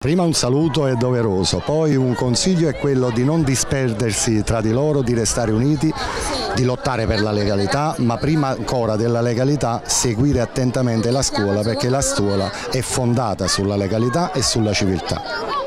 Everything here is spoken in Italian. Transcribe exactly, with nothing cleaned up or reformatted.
Prima un saluto è doveroso, poi un consiglio è quello di non disperdersi tra di loro, di restare uniti, di lottare per la legalità, ma prima ancora della legalità seguire attentamente la scuola, perché la scuola è fondata sulla legalità e sulla civiltà.